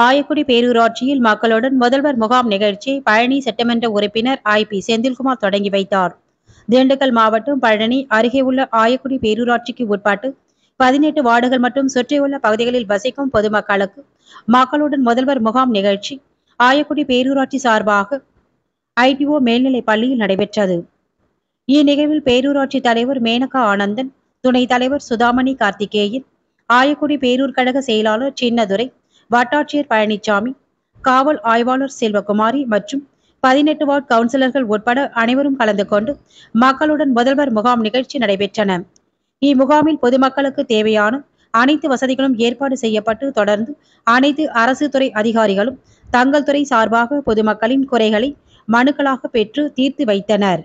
ஆயக்குடி பேரூராட்சியில் மக்களுடன் முதல்வர் முகாம் நிகழ்ச்சியை பழனி சட்டமன்ற உறுப்பினர் ஐ.பி. செந்தில்குமார் தொடங்கி வைத்தார். திண்டுக்கல் மாவட்டம் பழனி அருகே உள்ள ஆயக்குடி பேரூராட்சிக்கு உட்பட்டு 18 வார்டுகள் மற்றும் சுற்றியுள்ள பகுதிகளில் வசிக்கும் பொதுமக்களுக்கு மக்களுடன் முதல்வர் முகாம் நிகழ்ச்சி ஆயக்குடி பேரூராட்சி சார்பாக ஐடிஓ மேல்நிலைப் பள்ளியில் நடைபெற்றது. இந்நிகழ்வில் பேரூராட்சி தலைவர் மேனகா ஆனந்தன், துணைத் தலைவர் சுதாமணி கார்த்திகேயன், ஆயக்குடி பேரூர் கழக செயலாளர் சின்னதுரை, வட்டாட்சியர் பழனிசாமி, காவல் ஆய்வாளர் செல்வகுமாரி மற்றும் 18 வார்டு கவுன்சிலர்கள் உட்பட அனைவரும் கலந்து கொண்டு மக்களுடன் முதல்வர் முகாம் நிகழ்ச்சி நடைபெற்றன. இம்முகாமில் பொதுமக்களுக்கு தேவையான அனைத்து வசதிகளும் ஏற்பாடு செய்யப்பட்டு தொடர்ந்து அனைத்து அரசு துறை அதிகாரிகளும் தங்கள் துறை சார்பாக பொதுமக்களின் குறைகளை மனுக்களாக பெற்று தீர்த்து வைத்தனர்.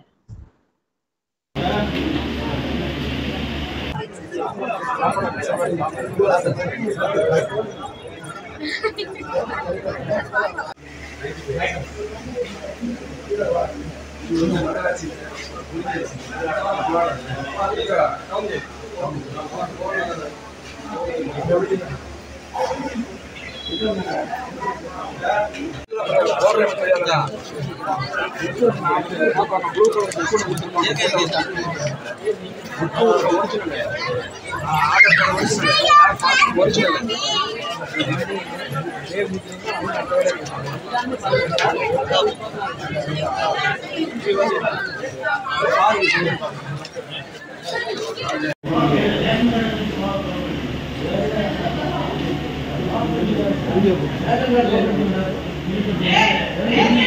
Yeah.